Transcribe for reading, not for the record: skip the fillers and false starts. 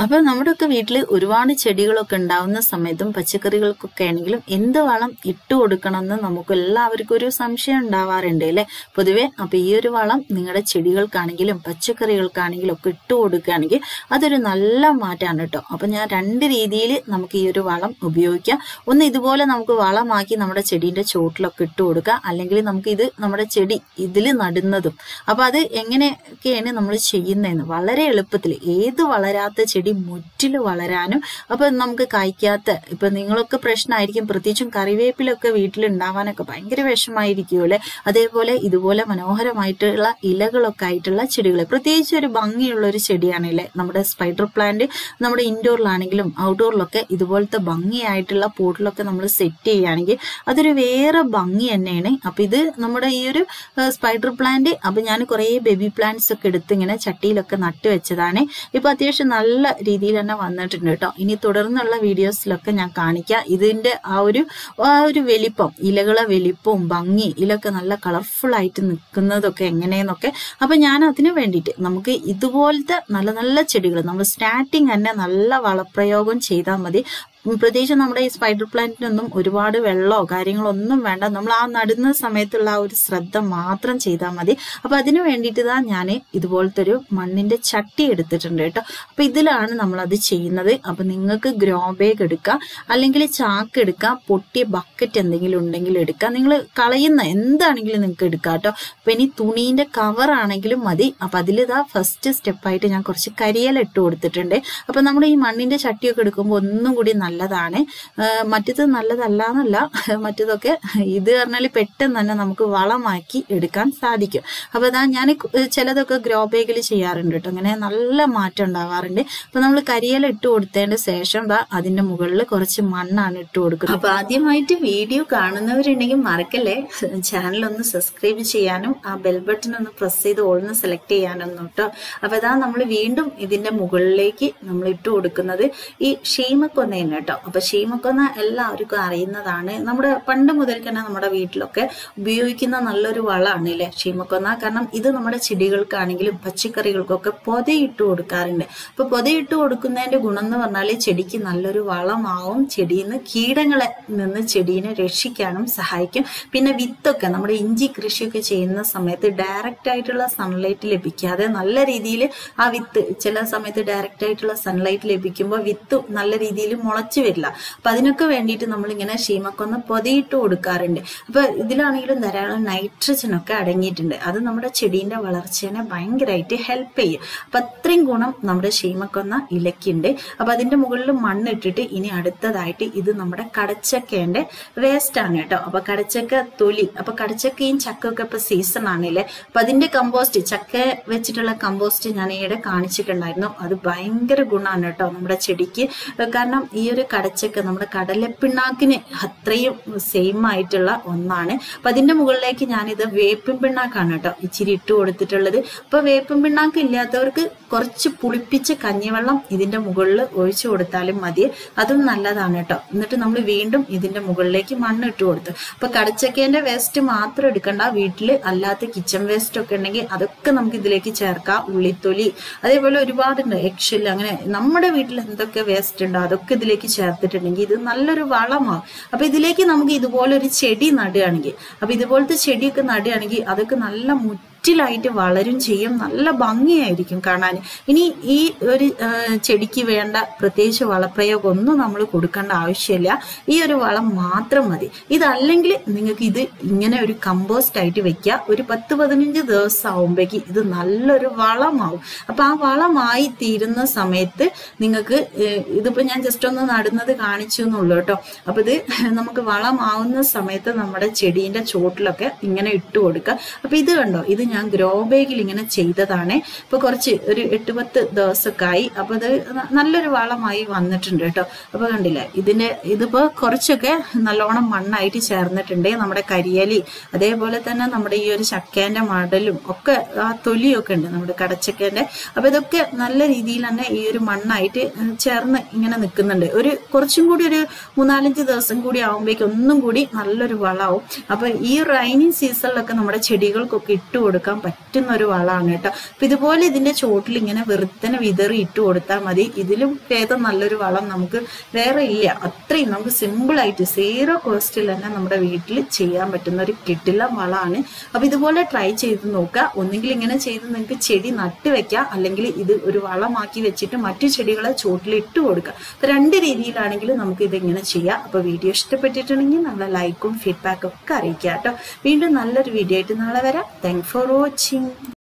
അപ്പൊ നമ്മുടെയൊക്കെ വീട്ടിൽ ഒരുപാട് ചെടികളൊക്കെ ഉണ്ടാവുന്ന സമയത്തും പച്ചക്കറികൾക്കൊക്കെ ആണെങ്കിലും എന്ത് വളം ഇട്ട് കൊടുക്കണമെന്ന് നമുക്ക് എല്ലാവർക്കും ഒരു സംശയം ഉണ്ടാവാറുണ്ട് അല്ലെ പൊതുവെ. അപ്പൊ ഈ ഒരു വളം നിങ്ങളുടെ ചെടികൾക്കാണെങ്കിലും പച്ചക്കറികൾക്കാണെങ്കിലും ഒക്കെ ഇട്ട് കൊടുക്കുകയാണെങ്കിൽ അതൊരു നല്ല മാറ്റമാണ് കേട്ടോ. അപ്പൊ ഞാൻ രണ്ട് രീതിയിൽ നമുക്ക് ഈ ഒരു വളം ഉപയോഗിക്കാം. ഒന്ന് ഇതുപോലെ നമുക്ക് വളമാക്കി നമ്മുടെ ചെടീന്റെ ചോട്ടിലൊക്കെ ഇട്ട് കൊടുക്കുക, അല്ലെങ്കിൽ നമുക്ക് ഇത് നമ്മുടെ ചെടി ഇതിൽ നടുന്നതും. അപ്പൊ അത് എങ്ങനെയൊക്കെയാണ് നമ്മൾ ചെയ്യുന്നതെന്ന് വളരെ എളുപ്പത്തിൽ ഏത് വളരാത്ത ചെടി മുറ്റിൽ വളരാനും അപ്പൊ നമുക്ക് കായ്ക്കാത്ത ഇപ്പൊ നിങ്ങളൊക്കെ പ്രശ്നമായിരിക്കും, പ്രത്യേകിച്ചും കറിവേപ്പിലൊക്കെ വീട്ടിലുണ്ടാവാനൊക്കെ ഭയങ്കര വിഷമായിരിക്കും അല്ലെ. അതേപോലെ ഇതുപോലെ മനോഹരമായിട്ടുള്ള ഇലകളൊക്കെ ആയിട്ടുള്ള ചെടികൾ, പ്രത്യേകിച്ച് ഒരു ഭംഗിയുള്ള ഒരു ചെടിയാണല്ലേ നമ്മുടെ സ്പൈഡർ പ്ലാന്റ്. നമ്മുടെ ഇൻഡോറിലാണെങ്കിലും ഔട്ട്ഡോറിലൊക്കെ ഇതുപോലത്തെ ഭംഗിയായിട്ടുള്ള പോട്ടിലൊക്കെ നമ്മൾ സെറ്റ് ചെയ്യുകയാണെങ്കിൽ അതൊരു വേറെ ഭംഗി തന്നെയാണ്. അപ്പൊ ഇത് നമ്മുടെ ഈ ഒരു സ്പൈഡർ പ്ലാന്റ് അപ്പൊ ഞാൻ കുറെ ബേബി പ്ലാന്റ്സ് ഒക്കെ എടുത്ത് ഇങ്ങനെ ചട്ടിയിലൊക്കെ നട്ടു വെച്ചതാണ്. ഇപ്പൊ അത്യാവശ്യം നല്ല രീതിയിൽ തന്നെ വന്നിട്ടുണ്ട് കേട്ടോ. ഇനി തുടർന്നുള്ള വീഡിയോസിലൊക്കെ ഞാൻ കാണിക്കാം ഇതിന്റെ ആ ഒരു വലിപ്പം, ഇലകളെ വലിപ്പവും ഭംഗി, ഇലൊക്കെ നല്ല കളർഫുൾ ആയിട്ട് നിൽക്കുന്നതൊക്കെ എങ്ങനെയെന്നൊക്കെ. അപ്പൊ ഞാൻ അതിനു വേണ്ടിയിട്ട് നമുക്ക് ഇതുപോലത്തെ നല്ല നല്ല ചെടികൾ നമ്മൾ സ്റ്റാർട്ടിങ് തന്നെ നല്ല വളപ്രയോഗം ചെയ്താൽ മതി. പ്രത്യേകിച്ച് നമ്മുടെ ഈ സ്പൈഡർ പ്ലാന്റിനൊന്നും ഒരുപാട് വെള്ളമോ കാര്യങ്ങളോ ഒന്നും വേണ്ട. നമ്മൾ ആ നടുന്ന സമയത്തുള്ള ആ ഒരു ശ്രദ്ധ മാത്രം ചെയ്താൽ മതി. അപ്പൊ അതിനു വേണ്ടിയിട്ട് ഞാൻ ഇതുപോലത്തെ ഒരു മണ്ണിന്റെ ചട്ടി എടുത്തിട്ടുണ്ട് കേട്ടോ. അപ്പൊ ഇതിലാണ് നമ്മൾ അത് ചെയ്യുന്നത്. അപ്പൊ നിങ്ങൾക്ക് ഗ്രോ ബാഗ് എടുക്കാം, അല്ലെങ്കിൽ ചാക്ക് എടുക്കാം, പൊട്ടിയ ബക്കറ്റ് എന്തെങ്കിലും ഉണ്ടെങ്കിൽ എടുക്കാം. നിങ്ങൾ കളയുന്ന എന്താണെങ്കിലും നിങ്ങൾക്ക് എടുക്കാം കേട്ടോ. അപ്പൊ ഇനി തുണീന്റെ കവർ ആണെങ്കിലും മതി. അപ്പൊ അതിലിതാ ഫസ്റ്റ് സ്റ്റെപ്പായിട്ട് ഞാൻ കുറച്ച് കരിയില ഇട്ട് കൊടുത്തിട്ടുണ്ട്. അപ്പൊ നമ്മുടെ ഈ മണ്ണിന്റെ ചട്ടിയൊക്കെ എടുക്കുമ്പോൾ ഒന്നും കൂടി നല്ലതാണ്. മറ്റത് നല്ലതല്ല എന്നല്ല, മറ്റതൊക്കെ ഇത് പറഞ്ഞാൽ പെട്ടെന്ന് തന്നെ നമുക്ക് വളമാക്കി എടുക്കാൻ സാധിക്കും. അപ്പൊ ഞാൻ ചിലതൊക്കെ ഗ്രോ ബാഗിൽ ചെയ്യാറുണ്ട് കേട്ടോ. അങ്ങനെ നല്ല മാറ്റം ഉണ്ടാവാറുണ്ട്. അപ്പൊ നമ്മൾ കരിയില ഇട്ട് കൊടുത്തതിന്റെ ശേഷം അതിന്റെ മുകളിൽ കുറച്ച് മണ്ണാണ് ഇട്ട് കൊടുക്കുന്നത്. അപ്പൊ ആദ്യമായിട്ട് വീഡിയോ കാണുന്നവരുണ്ടെങ്കിൽ മറക്കല്ലേ ചാനൽ ഒന്ന് സബ്സ്ക്രൈബ് ചെയ്യാനും ആ ബെൽ ബട്ടൺ ഒന്ന് പ്രസ് ചെയ്ത് ഓൾന്ന് സെലക്ട് ചെയ്യാനൊന്നും കേട്ടോ. അപ്പൊ നമ്മൾ വീണ്ടും ഇതിന്റെ മുകളിലേക്ക് നമ്മൾ ഇട്ട് കൊടുക്കുന്നത് ഈ ഷീമക്കൊന്നയാണ് കേട്ടോ. അപ്പൊ ഷീമക്കൊന്ന എല്ലാവർക്കും അറിയുന്നതാണ്. നമ്മുടെ പണ്ട് മുതൽ തന്നെ നമ്മുടെ വീട്ടിലൊക്കെ ഉപയോഗിക്കുന്ന നല്ലൊരു വളമാണ് അല്ലെ ഷീമക്കൊന്ന. കാരണം ഇത് നമ്മുടെ ചെടികൾക്കാണെങ്കിലും പച്ചക്കറികൾക്കൊക്കെ പൊതയിട്ട് കൊടുക്കാറുണ്ട്. അപ്പൊ പൊതയിട്ട് കൊടുക്കുന്നതിന്റെ ഗുണം എന്ന് പറഞ്ഞാല് ചെടിക്ക് നല്ലൊരു വളമാവും, ചെടിയിൽ കീടങ്ങളെ നിന്ന് ചെടീനെ രക്ഷിക്കാനും സഹായിക്കും. പിന്നെ വിത്തൊക്കെ നമ്മുടെ ഇഞ്ചി കൃഷിയൊക്കെ ചെയ്യുന്ന സമയത്ത് ഡയറക്റ്റ് ആയിട്ടുള്ള സൺലൈറ്റ് ലഭിക്കാതെ നല്ല രീതിയിൽ ആ വിത്ത് ചില സമയത്ത് ഡയറക്റ്റ് ആയിട്ടുള്ള സൺലൈറ്റ് ലഭിക്കുമ്പോൾ വിത്ത് നല്ല രീതിയിൽ മുളച്ചു വരില്ല. അപ്പൊ അതിനൊക്കെ വേണ്ടിയിട്ട് നമ്മൾ ഇങ്ങനെ ഷീമക്കൊന്ന പൊതയിട്ട് കൊടുക്കാറുണ്ട്. അപ്പൊ ഇതിലാണെങ്കിലും ധാരാളം നൈട്രജൻ ഒക്കെ അടങ്ങിയിട്ടുണ്ട്. അത് നമ്മുടെ ചെടീന്റെ വളർച്ചേനെ ഭയങ്കരമായിട്ട് ഹെൽപ്പ് ചെയ്യും. അപ്പൊ അത്രയും ഗുണം നമ്മുടെ ഷീമക്കൊന്ന ഇലക്കുണ്ട്. അപ്പൊ അതിന്റെ മുകളിൽ മണ്ണിട്ടിട്ട് ഇനി അടുത്തതായിട്ട് ഇത് നമ്മുടെ കടച്ചക്കേന്റെ വേസ്റ്റ് ആണ് കേട്ടോ. അപ്പൊ കടച്ചക്ക തൊലി, അപ്പൊ കടച്ചക്കയും ചക്കൊക്കെ ഇപ്പൊ സീസൺ ആണല്ലേ. അപ്പൊ അതിന്റെ കമ്പോസ്റ്റ്, ചക്ക വെച്ചിട്ടുള്ള കമ്പോസ്റ്റ് ഞാൻ ഈയിടെ കാണിച്ചിട്ടുണ്ടായിരുന്നു. അത് ഭയങ്കര ഗുണമാണ് കേട്ടോ നമ്മുടെ ചെടിക്ക്. കാരണം ഈ ഒരു കടച്ചക്ക നമ്മുടെ കടലപ്പിണ്ണാക്കിന് അത്രയും സെയിം ആയിട്ടുള്ള ഒന്നാണ്. അപ്പൊ അതിന്റെ മുകളിലേക്ക് ഞാനിത് വേപ്പിൻ പിണ്ണാക്കാണ് കേട്ടോ ഇച്ചിരി ഇട്ട് കൊടുത്തിട്ടുള്ളത്. അപ്പൊ വേപ്പിൻ പിണ്ണാക്ക് ഇല്ലാത്തവർക്ക് കുറച്ച് പുളിപ്പിച്ച കഞ്ഞിവെള്ളം ഇതിന്റെ മുകളിൽ ഒഴിച്ചു കൊടുത്താലും മതി, അതും നല്ലതാണ് കേട്ടോ. എന്നിട്ട് നമ്മൾ വീണ്ടും ഇതിന്റെ മുകളിലേക്ക് മണ്ണ് ഇട്ട് കൊടുത്തു. അപ്പൊ കടച്ചക്കേന്റെ വേസ്റ്റ് മാത്രം എടുക്കണ്ട, വീട്ടില് അല്ലാത്ത കിച്ചൺ വേസ്റ്റ് ഒക്കെ ഉണ്ടെങ്കിൽ അതൊക്കെ നമുക്ക് ഇതിലേക്ക് ചേർക്കാം. ഉള്ളിത്തൊലി അതേപോലെ ഒരുപാടുണ്ട്, എക്ഷിൽ, അങ്ങനെ നമ്മുടെ വീട്ടിൽ എന്തൊക്കെ വേസ്റ്റ് ഉണ്ടോ അതൊക്കെ ഇതിലേക്ക് ചേർത്തിട്ടുണ്ടെങ്കിൽ ഇത് നല്ലൊരു വളമാവും. അപ്പൊ ഇതിലേക്ക് നമുക്ക് ഇതുപോലെ ഒരു ചെടി നടുകയാണെങ്കിൽ, അപ്പൊ ഇതുപോലത്തെ ചെടിയൊക്കെ നടുകയാണെങ്കിൽ അതൊക്കെ നല്ല ായിട്ട് വളരും ചെയ്യും, നല്ല ഭംഗിയായിരിക്കും കാണാൻ. ഇനി ഈ ഒരു ചെടിക്ക് വേണ്ട പ്രത്യേകിച്ച് വളപ്രയോഗം ഒന്നും നമ്മൾ കൊടുക്കേണ്ട ആവശ്യമില്ല. ഈ ഒരു വളം മാത്രം മതി. ഇതല്ലെങ്കിൽ നിങ്ങൾക്ക് ഇത് ഇങ്ങനെ ഒരു കമ്പോസ്റ്റ് ആയിട്ട് വെക്കുക. ഒരു 10-15 ദിവസം ആവുമ്പോഴേക്ക് ഇത് നല്ലൊരു വളമാവും. അപ്പൊ ആ വളമായി തീരുന്ന സമയത്ത് നിങ്ങൾക്ക് ഇതിപ്പോ ഞാൻ ജസ്റ്റ് ഒന്ന് നടുന്നത് കാണിച്ചു എന്നുള്ളൂ കേട്ടോ. അപ്പൊ ഇത് നമുക്ക് വളമാവുന്ന സമയത്ത് നമ്മുടെ ചെടീന്റെ ചോട്ടിലൊക്കെ ഇങ്ങനെ ഇട്ട് കൊടുക്കുക. അപ്പൊ ഇത് കണ്ടോ, ഇത് ഞാൻ ഗ്രോ ബാഗിൽ ഇങ്ങനെ ചെയ്തതാണ്. ഇപ്പൊ കുറച്ച് ഒരു 8-10 ദിവസമൊക്കെ ആയി. അപ്പൊ ഇത് നല്ലൊരു വളമായി വന്നിട്ടുണ്ട് കേട്ടോ. അപ്പൊ കണ്ടില്ലേ, ഇതിപ്പോ കുറച്ചൊക്കെ നല്ലോണം മണ്ണായിട്ട് ചേർന്നിട്ടുണ്ട്. നമ്മുടെ കരിയലി അതേപോലെ തന്നെ നമ്മുടെ ഈ ഒരു ചക്കേന്റെ മടലും ഒക്കെ ആ തൊലിയൊക്കെ ഉണ്ട് നമ്മുടെ കടച്ചക്കേന്റെ. അപ്പൊ ഇതൊക്കെ നല്ല രീതിയിൽ തന്നെ ഈ ഒരു മണ്ണായിട്ട് ചേർന്ന് ഇങ്ങനെ നിൽക്കുന്നുണ്ട്. കുറച്ചും കൂടി ഒരു 3-4 ദിവസം കൂടി ആവുമ്പോഴേക്കും ഒന്നും കൂടി നല്ലൊരു വളമാവും. അപ്പൊ ഈ റൈനിങ് സീസണിലൊക്കെ നമ്മുടെ ചെടികൾക്കൊക്കെ ഇട്ട് കൊടുക്കുക കൊടുക്കാൻ പറ്റുന്ന ഒരു വളമാണ് കേട്ടോ. അപ്പൊ ഇതുപോലെ ഇതിന്റെ ചോട്ടിൽ ഇങ്ങനെ വെറുതെ വിതറി ഇട്ട് കൊടുത്താൽ മതി. ഇതിലും ഭേദം നല്ലൊരു വളം നമുക്ക് വേറെ ഇല്ല. അത്രയും നമുക്ക് സിമ്പിൾ ആയിട്ട് 0 കോസ്റ്റിൽ തന്നെ നമ്മുടെ വീട്ടിൽ ചെയ്യാൻ പറ്റുന്ന ഒരു കിടിലൻ വളമാണ്. അപ്പൊ ഇതുപോലെ ട്രൈ ചെയ്ത് നോക്കുക. ഒന്നുകിൽ ഇങ്ങനെ ചെയ്ത് നിങ്ങൾക്ക് ചെടി നട്ട് വെക്കാം, അല്ലെങ്കിൽ ഇത് ഒരു വളമാക്കി വെച്ചിട്ട് മറ്റു ചെടികളെ ചോട്ടിൽ ഇട്ട് കൊടുക്കുക. അപ്പൊ 2 രീതിയിലാണെങ്കിലും നമുക്ക് ഇതിങ്ങനെ ചെയ്യാം. അപ്പൊ വീഡിയോ ഇഷ്ടപ്പെട്ടിട്ടുണ്ടെങ്കിൽ നമ്മളെ ലൈക്കും ഫീഡ്ബാക്കും ഒക്കെ അറിയിക്കുക കേട്ടോ. വീണ്ടും നല്ലൊരു വീഡിയോ ആയിട്ട് നാളെ വരാം. Thank for watching.